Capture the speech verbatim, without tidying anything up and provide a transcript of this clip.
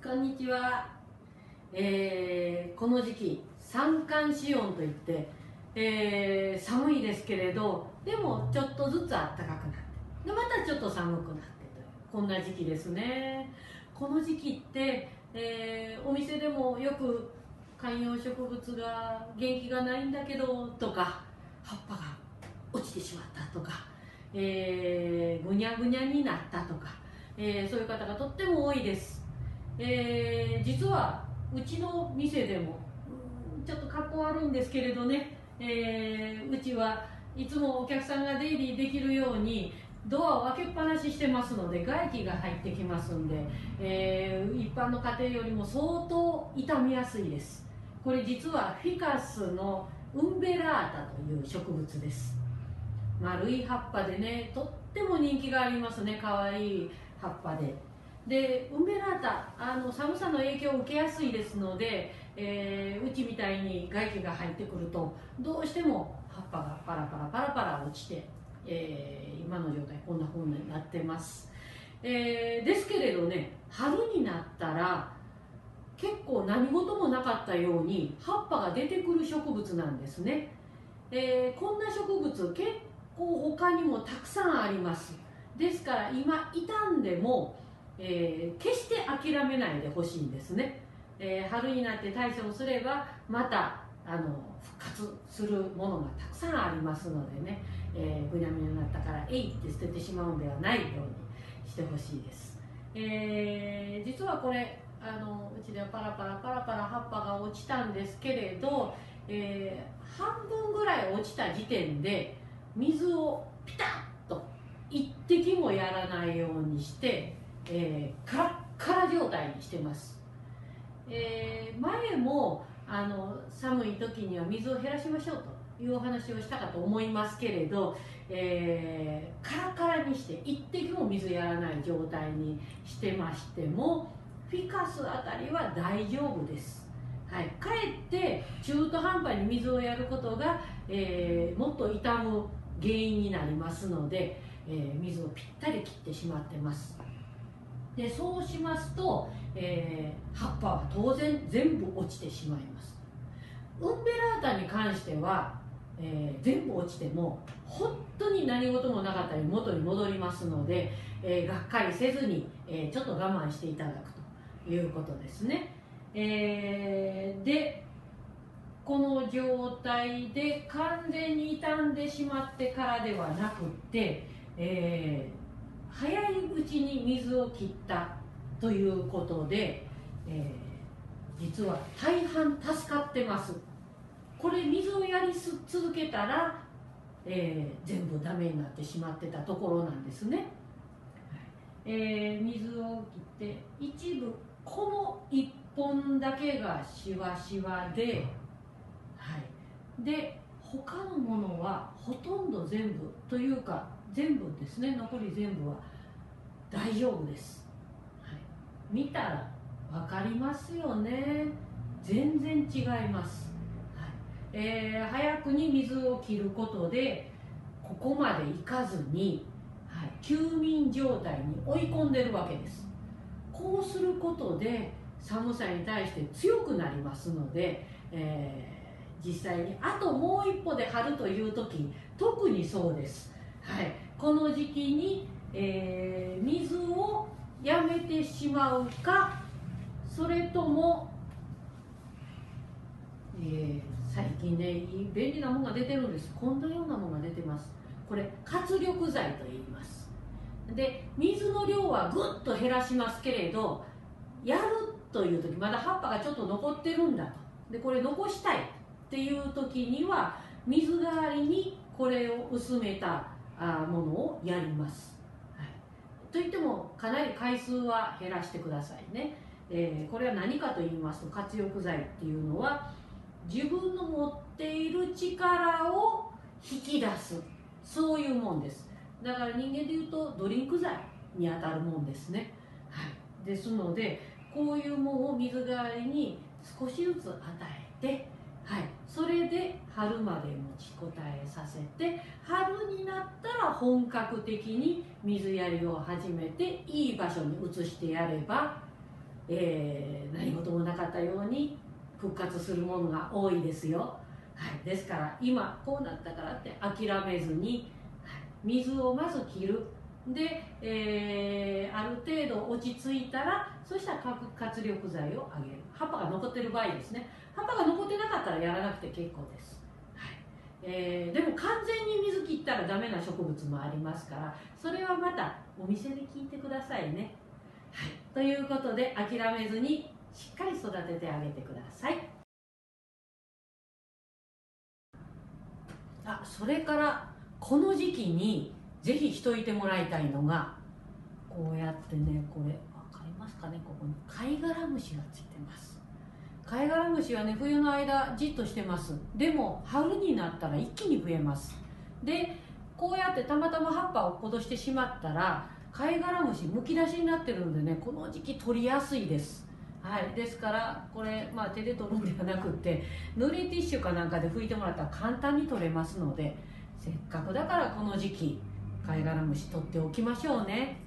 こんにちは、えーこの時期三寒四温といって、えー寒いですけれどでもちょっとずつ暖かくなってでまたちょっと寒くなってというこんな時期ですね。この時期って、えーお店でもよく観葉植物が元気がないんだけどとか葉っぱが落ちてしまったとか、えーぐにゃぐにゃになったとか、えーそういう方がとっても多いです。えー実はうちの店でもうんちょっと格好悪いんですけれどね、えーうちはいつもお客さんが出入りできるようにドアを開けっぱなししてますので外気が入ってきますんで、えー一般の家庭よりも相当傷みやすいです。これ実はフィカスのウンベラータという植物です。丸い葉っぱでねとっても人気がありますね。かわいい葉っぱででウンベラータあの寒さの影響を受けやすいですので、えーうちみたいに外気が入ってくるとどうしても葉っぱがパラパラパラパラ落ちて、えー今の状態こんな風になってます。えーですけれどね春になったら結構何事もなかったように葉っぱが出てくる植物なんですね。えーこんな植物結構他にもたくさんあります。ですから今傷んでも、えー決して諦めないでほしいんですね。えー春になって対処をすればまたあの復活するものがたくさんありますのでね、えーぐにゃぐにゃになったからえいって捨ててしまうんではないようにしてほしいです。えー実はこれあのうちではパラパラパラパラ葉っぱが落ちたんですけれど、えー半分ぐらい落ちた時点で水をピタッと一滴もやらないようにして、えーカラッカラ状態にしてます。えー前もあの寒い時には水を減らしましょうというお話をしたかと思いますけれど、えーカラカラにして一滴も水やらない状態にしてましてもフィカスあたりは大丈夫です。はい、かえって中途半端に水をやることが、えーもっと傷む原因になりますので、えー水をぴったり切ってしまってます。でそうしますと、えー葉っぱは当然全部落ちてしまいます。ウンベラータに関しては、えー全部落ちても本当に何事もなかったり元に戻りますので、えーがっかりせずに、えーちょっと我慢していただくということですね。えーでこの状態で完全に傷んでしまってからではなくって、えー早いうちに水を切ったということで、えー実は大半助かってます。これ水をやり続けたら、えー全部ダメになってしまってたところなんですね。えー水を切って一部このいっぽんだけがしわしわで、はい、で他のものはほとんど全部というか全部ですね残り全部は大丈夫です。はい、見たら分かりますよね。全然違います。はいえー早くに水を切ることでここまでいかずに、はい、休眠状態に追い込んでるわけです。こうすることで寒さに対して強くなりますので、えー実際にあともう一歩で春という時特にそうです。はい、この時期に、えー水をやめてしまうかそれとも、えー最近ね便利なものが出てるんです。こんなようなものが出てます。これ活力剤と言います。で水の量はぐっと減らしますけれどやるという時まだ葉っぱがちょっと残ってるんだとでこれ残したいっていう時には水代わりにこれを薄めたものをやります。はい、といってもかなり回数は減らしてくださいね。えーこれは何かと言いますと活力剤っていうのは自分の持っている力を引き出すそういうもんです。だから人間でいうとドリンク剤に当たるもんですね。はい、ですのでこういうものを水代わりに少しずつ与えて、はい、それで春まで持ちこたえさせて春になったら本格的に水やりを始めていい場所に移してやればえー、何事もなかったように復活するものが多いですよ。はい、ですから今こうなったからって諦めずに、はい、水をまず切る。で、えー、ある程度落ち着いたら、そしたら活力剤をあげる。葉っぱが残ってる場合ですね。葉っぱが残ってなかったらやらなくて結構です。はい、えー、でも完全に水切ったらダメな植物もありますから、それはまたお店で聞いてくださいね。はい、ということで諦めずにしっかり育ててあげてください。あ、それからこの時期にぜひしといてもらいたいのが、こうやってね、これ分かりますかね、ここに貝殻虫がついてます。貝殻虫はね、冬の間じっとしてます。でも春になったら一気に増えます。でこうやってたまたま葉っぱを落っことしてしまったら、貝殻虫むき出しになってるんでね、この時期取りやすいです。はい、ですからこれ、まあ、手で取るんではなくって濡れティッシュかなんかで拭いてもらったら簡単に取れますので、せっかくだからこの時期貝殻虫取っておきましょうね。